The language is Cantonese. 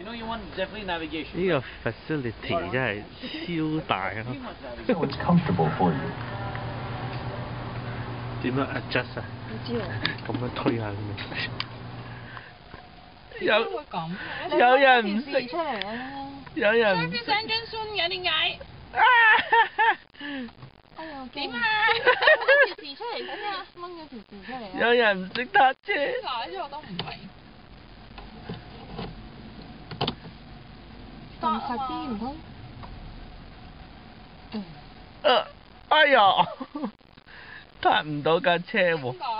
呢個 facility 真係超大啊 ！So it's comfortable for you. 點樣 adjust 啊？ 唔知喎。 咁樣推下咁樣。有人唔識。 出嚟啊！ 有人唔識。 上張孫嘅點解？ 哎呀， 點啊？ 掹條匙出嚟先啊！掹咗條匙出嚟啊！ 有人唔識搭車。 嗱，呢我都唔明。 咁實啲唔通？ 哎呀，撻唔到架車喎。